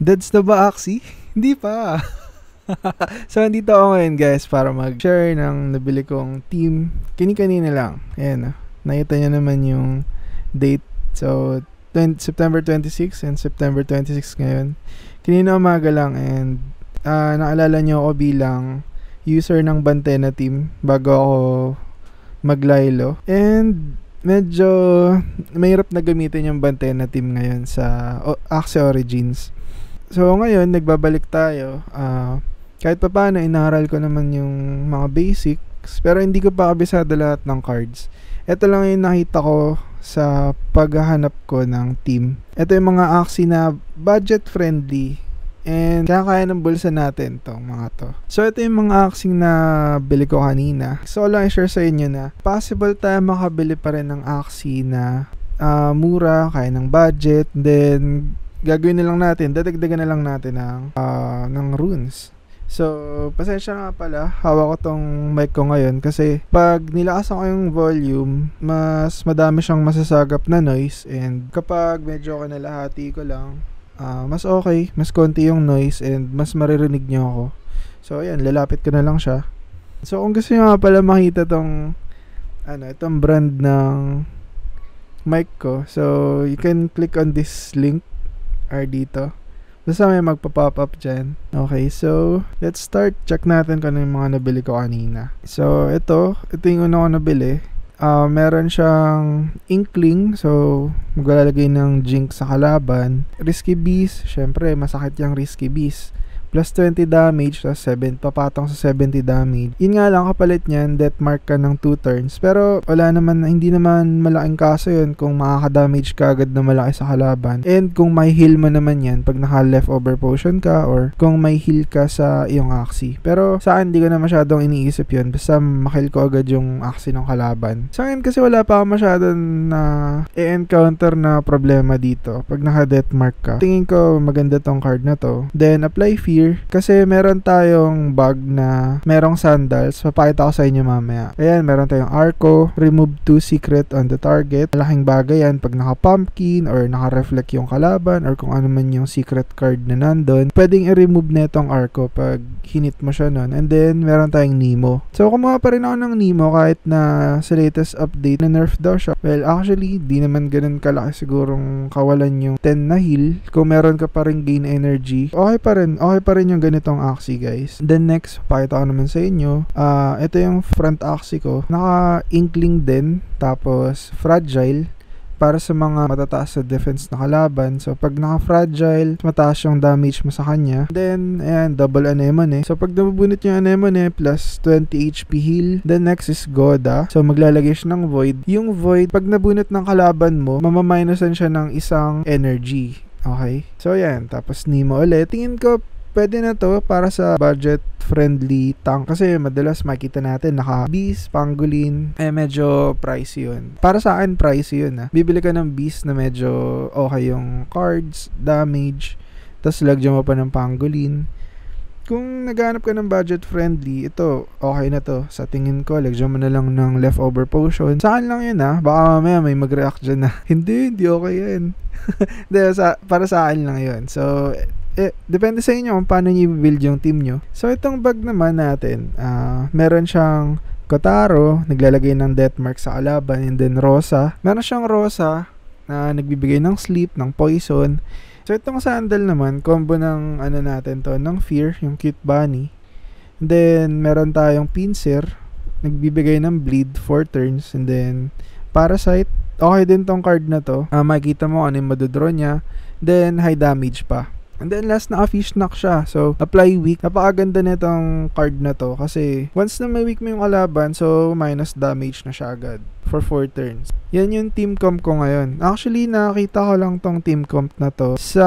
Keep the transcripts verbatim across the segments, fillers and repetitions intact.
Deads na ba, Axie? Hindi pa. So, nandito ako ngayon, guys, para mag-share ng nabili kong team. Kini-kanina lang. Ayan, oh. Nakita nyo naman yung date. So, September twenty-sixth and September twenty-sixth ngayon. Kanina umaga lang, and uh, naalala nyo ako bilang user ng Bante na team bago ako maglaylo. And medyo mahirap na gamitin yung Bante na team ngayon sa o, Axie Origins. So ngayon nagbabalik tayo. Uh, kahit pa paano inaral ko naman yung mga basics, pero hindi ko pa kabisado lahat ng cards. Ito lang yung nakita ko sa paghahanap ko ng team. Ito yung mga Axie na budget friendly and kaya ng bulsa natin tong mga to. So ito yung mga Axie na bili ko kanina. So lang i-share sa inyo na possible tayo makabili pa rin ng Axie na uh, mura, kaya ng budget. Then gagawin na lang natin, dadagdagan na lang natin ng, uh, ng runes. So, pasensya nga pala, hawak ko tong mic ko ngayon kasi pag nilakasan ko yung volume, mas madami siyang masasagap na noise, and kapag medyo kinalahati ko lang, uh, mas okay, mas konti yung noise and mas maririnig nyo ako. So, ayan, lalapit ko na lang siya. So, kung gusto nyo nga pala makita tong ano, itong brand ng mic ko, so you can click on this link or dito. Basta may magpa-pop up dyan. Okay, so let's start. Check natin kung ano yung mga nabili ko kanina. So ito, ito yung una ko nabili. Uh, meron siyang Inkling. So maglalagay ng Jinx sa kalaban. Risky Beast. Syempre masakit yung Risky Beast. Plus twenty damage, plus seven, papatong sa seventy damage. Yun nga lang, kapalit niyan, death mark ka ng two turns. Pero wala naman, hindi naman malaking kaso yun kung makaka-damage ka agad na malaki sa kalaban. And kung may heal mo naman yan, pag naka-leftover potion ka, or kung may heal ka sa iyong Axie. Pero sa akin, hindi ko na masyadong iniisip yun. Basta makill ko agad yung Axie ng kalaban. Sa akin kasi wala pa ako masyadong na e-encounter na problema dito pag naka-death mark ka. Tingin ko maganda tong card na to. Then, apply fear. Kasi meron tayong bag na merong sandals. Papakita ko sa inyo mamaya. Ayan, meron tayong arco. Remove two secret on the target. Malaking bagay yan pag naka-pumpkin or naka-reflect yung kalaban or kung ano man yung secret card na nandun. Pwedeng i-remove na itong arco pag hinit mo siya nun. And then, meron tayong Nemo. So, kumuha pa rin ako ng Nemo kahit na sa latest update na nerf daw siya. Well, actually, di naman ganun kalaki sigurong kawalan yung ten na heal. Kung meron ka pa rin gain energy, okay pa rin. Okay pa rin yung ganitong Axie, guys. Then next, pakita ko naman sa inyo. Uh, ito yung front Axie ko. Naka-Inkling din. Tapos, fragile. Para sa mga matataas sa defense na kalaban. So, pag naka-fragile, mataas yung damage mo sa kanya. Then, ayan, double anemone. So, pag nabubunit yung anemone, plus twenty H P heal. Then, next is Goda. So, maglalagay siya ng void. Yung void, pag nabunit ng kalaban mo, mamaminosan siya ng isang energy. Okay? So, ayan. Tapos, Nemo ulit. Tingin ko, pwede na to para sa budget-friendly tank. Kasi madalas makita natin naka-beast, pangolin. Eh, medyo pricey yun. Para sa akin, pricey yun. Ah. Bibili ka ng beast na medyo okay yung cards, damage, tapos lagyan mo pa ng pangolin. Kung naghanap ka ng budget-friendly, ito, okay na to. Sa tingin ko, lagyan mo na lang ng leftover potion. Sa akin lang yun, ha. Baka mamaya may mag-react dyan na, hindi, hindi okay yan. De, sa, para sa akin lang yun. So, eh, depende sa inyo kung paano nyo i-build yung team nyo. So, itong bag naman natin, uh, meron siyang Kotaro, naglalagay ng death mark sa kalaban, and then Rosa. Meron siyang Rosa na nagbibigay ng sleep, ng poison. So, itong sandal naman, combo ng ano natin to, ng Fear, yung cute bunny. And then, meron tayong Pinsir, nagbibigay ng bleed, four turns. And then, Parasite, okay din tong card na to. Uh, makikita mo ano yung madodraw niya. Then, high damage pa. And then last, naka-fish knock siya. So, apply weak. Napakaganda nitong card na to kasi once na may weak mo yung kalaban, so minus damage na siya agad for four turns. Yan yung team comp ko ngayon. Actually, nakita ko lang tong team comp na to sa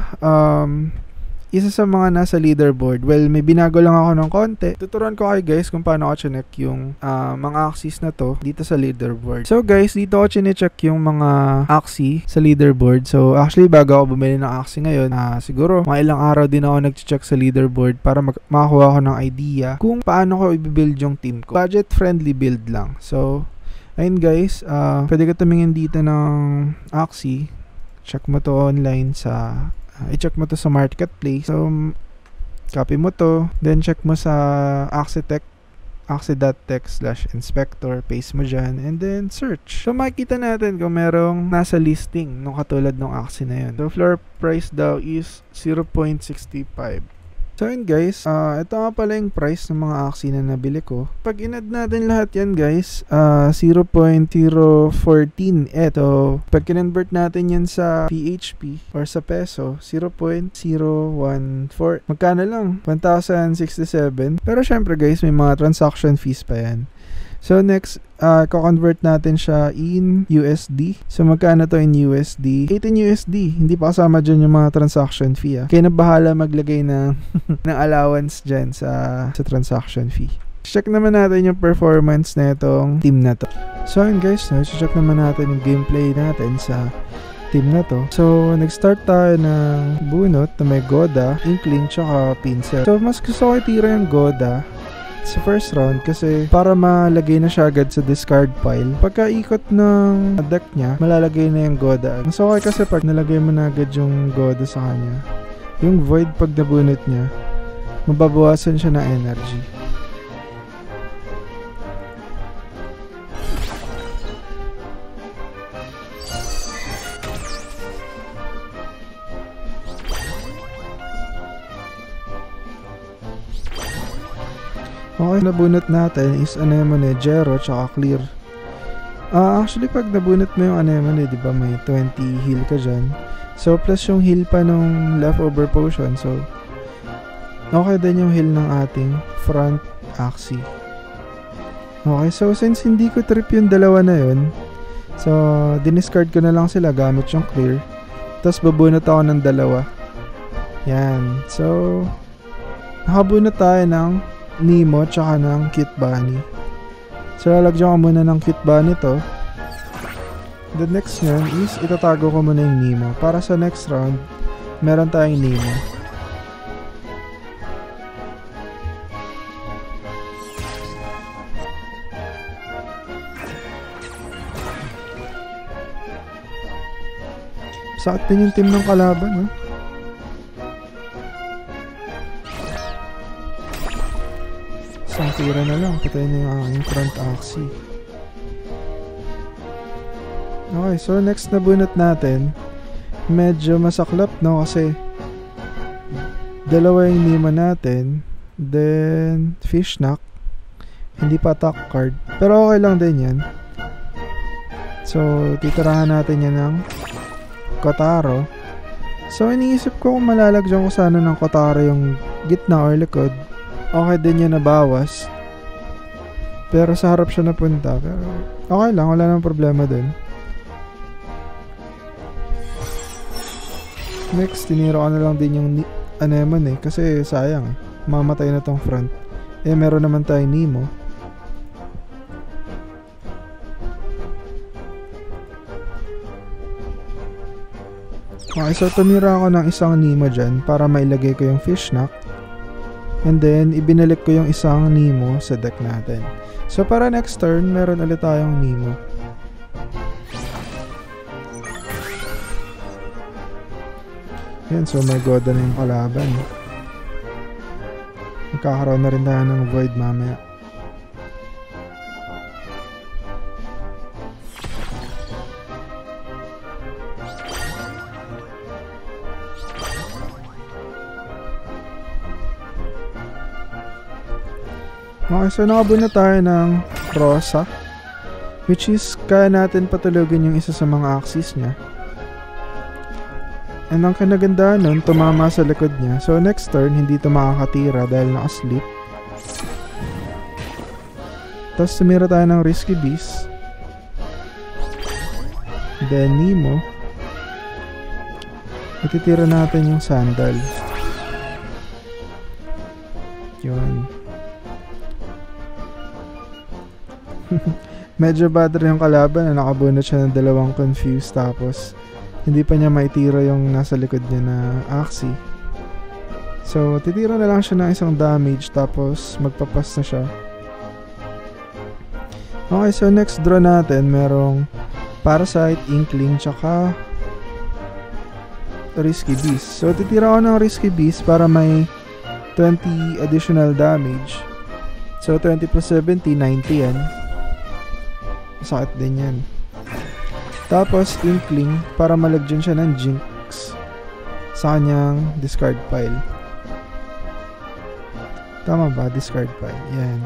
um, isa sa mga nasa leaderboard. Well, may binago lang ako ng konti. Tuturuan ko kayo guys kung paano ko chinek yung uh, mga Axies na to dito sa leaderboard. So guys, dito ko chinecheck yung mga Axie sa leaderboard. So actually, bago ako bumili ng Axie ngayon, uh, siguro mga ilang araw din ako nag-check sa leaderboard para makakuha ko ng idea kung paano ko i-build yung team ko. Budget friendly build lang. So, ayun guys, uh, pwede ka tumingin dito ng Axie. Check mo to online sa Uh, i-check mo to sa marketplace. So, copy mo to. Then, check mo sa Axie Tech. Axie.tech slash inspector, paste mo dyan, and then search. So, makikita natin kung merong nasa listing nung katulad ng Axie na yun. So, floor price daw is zero point six five. So, yun guys, uh, ito nga pala yung price ng mga Axie na nabili ko. Pag inad natin lahat yan guys, uh, zero point zero one four. Ito, pag kinonvert natin yan sa P H P or sa peso, zero point zero one four. Magkano lang? one thousand sixty-seven. Pero syempre guys, may mga transaction fees pa yan. So next, uh, ko-convert natin siya in U S D. So magkano to in U S D? eighteen U S D. Hindi pa kasama dyan yung mga transaction fee. Ah. Kaya na bahala maglagay ng, ng allowance dyan sa, sa transaction fee. Check naman natin yung performance na itong team na to. So yun guys, no? Check naman natin yung gameplay natin sa team na to. So nag-start tayo ng bunot na may Goda, Inkling, tsaka Pincel. So mas gusto ko itira yung Goda sa first round kasi para malagay na siya agad sa discard pile. Pagka ikot ng deck niya, malalagay na yung Goda. Mas okay kasi pag nalagay mo na agad yung Goda sa kanya, yung Void pag nabunot niya, mababawasan siya ng energy. Okay, nabunot natin is anemone, Jero, tsaka clear. Uh, actually, pag nabunot mo yung anemone, di ba may twenty heal ka dyan. So, plus yung heal pa nung leftover potion. So, okay din yung heal ng ating front Axie. Okay, so since hindi ko trip yung dalawa na yun, so, diniscard ko na lang sila gamit yung clear. Tapos, babunot ako ng dalawa. Yan. So, nakabunot tayo ng Nemo tsaka ng Cute Bunny. So lalagyan ko muna ng Cute Bunny to. The next nyan is itatago ko muna yung Nemo para sa next round meron tayong Nemo. Sakit din yung team ng kalaban, no? Isang tira na lang, patay na yung aking front Axie. Okay, so next na bunot natin, medyo masaklap, no? Kasi dalawa yung Nemo natin, then Fishknack, hindi pa attack card, pero okay lang din yan. So titirahan natin yan ng Kotaro. So iniisip ko kung malalagyan ko sana ng Kotaro yung gitna or likod, okay din yun na bawas. Pero sa harap siya napunta. Pero okay lang, wala nang problema dun. Next, tinira ko na lang din yung anemone eh. Kasi sayang, mamatay na tong front. Eh, meron naman tayong Nemo. Okay, so tumira ako ng isang Nemo dyan para mailagay ko yung Fishknack. And then, ibinalik ko yung isang Nemo sa deck natin. So, para next turn, meron ulit tayong Nemo. Yan, so may Goda na yung kalaban. Magkakaroon na rin tayo ng Void mamaya. Okay, so nakabuo na tayo ng Rosa, which is kaya natin patulogin yung isa sa mga axes niya. And ang kinagandaan nun, tumama sa likod niya. So next turn, hindi ito makakatira dahil naka-sleep. Tapos tumira tayo ng Risky Beast. Then Nemo. Ititira natin yung Sandal. Yun. Medyo bad rin yung kalaban na nakabunot siya ng dalawang confused tapos hindi pa niya maitira yung nasa likod niya na Axie. So titira na lang siya ng isang damage tapos magpapas na siya. Okay, so next draw natin merong Parasite, Inkling, tsaka Risky Beast. So, titira ako ng Risky Beast para may twenty additional damage. So, twenty plus seventy, ninety yan. Masakit din yan. Tapos, Inkling para malagyan siya ng Jinx sa kanyang discard pile. Tama ba? Discard pile. Yan.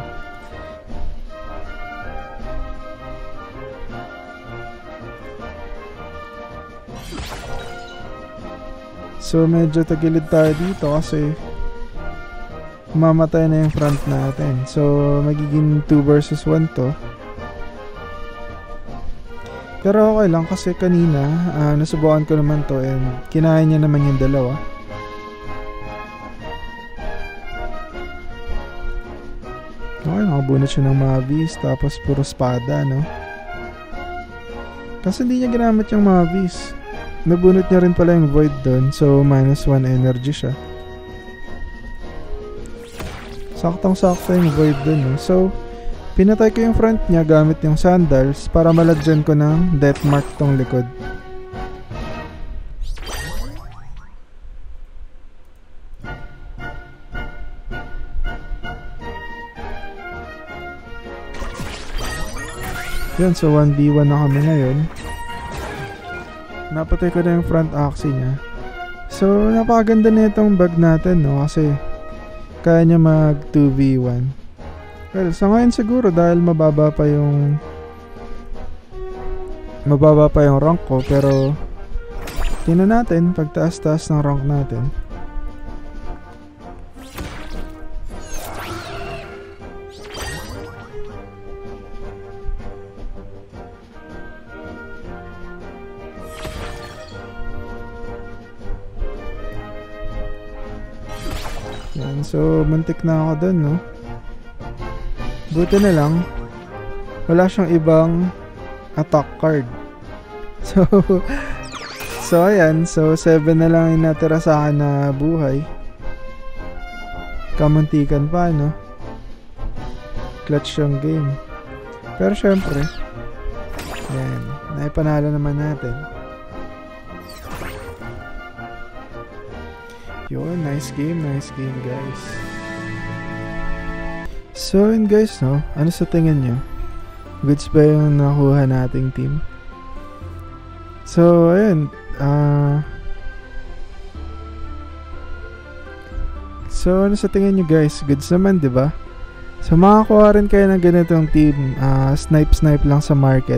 So, medyo tagilid tayo dito kasi mamatay na yung front natin. So, magiging two versus one to. Pero okay lang kasi kanina, uh, nasubukan ko naman to and kinaya niya naman yung dalawa. Okay, nakabunot siya ng Mavis, tapos puro spada, no? Kasi hindi niya ginamit yung Mavis. Nabunot niya rin pala yung Void doon, so minus one energy siya. Saktong-sakto yung Void doon, no? So, pinatay ko yung front niya gamit yung sandals para malagyan ko ng death mark tong likod. Yan, so one v one na kami ngayon. Napatay ko na yung front Axie niya. So, napakaganda na itong bag natin, no? Kasi, kaya niya mag two v one. Well, sa ngayon siguro dahil mababa pa yung mababa pa yung rank ko, pero tingnan natin pagtaas-taas ng rank natin. Yan, so muntik na ako dun, no? Buti na lang wala siyang ibang attack card. So So ayan, so seven na lang yung natira sa akin na buhay. Kamuntikan pa, no? Clutch yung game. Pero syempre, yan, naipanalo naman natin. Yun, nice game, nice game guys. So yun guys, no? Ano sa tingin nyo? Goods ba yung nakuha nating team? So ayun, ah uh, So ano sa tingin nyo guys? Goods naman, diba? So makakuha rin kayo ng ganitong team, uh, snipe-snipe lang sa market.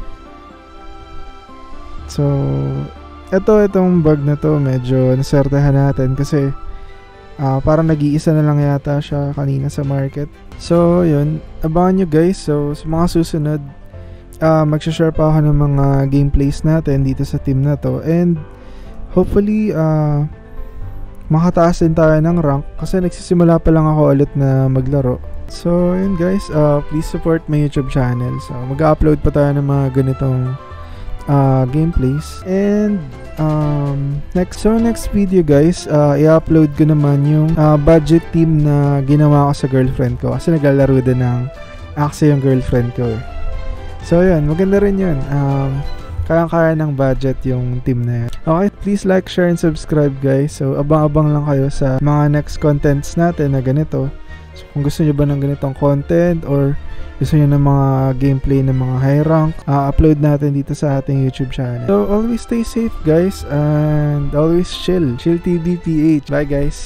So Ito, itong bag na to, medyo nasertehan natin kasi uh, parang nag-iisa na lang yata siya kanina sa market. So, yun. Abangan nyo guys. So, sa mga susunod, uh, mag-share pa ako ng mga gameplays natin dito sa team na to. And, hopefully, uh, makataas din tayo ng rank kasi nagsisimula pa lang ako ulit na maglaro. So, yun guys. Uh, please support my YouTube channel. So, mag-upload pa tayo ng mga ganitong Uh, gameplays. And um, next so next video guys, uh, i-upload ko naman yung uh, budget team na ginawa ko sa girlfriend ko kasi naglalaro din ng Axie yung girlfriend ko eh. So yun, maganda rin yun. Um, kaya-kaya ng budget yung team na yun. Okay, please like, share, and subscribe guys. So abang-abang lang kayo sa mga next contents natin na ganito. So kung gusto nyo ba ng ganitong content or gusto nyo ng mga gameplay ng mga high rank, uh, upload natin dito sa ating YouTube channel. So always stay safe guys and always chill. Chill T V P H. Bye guys.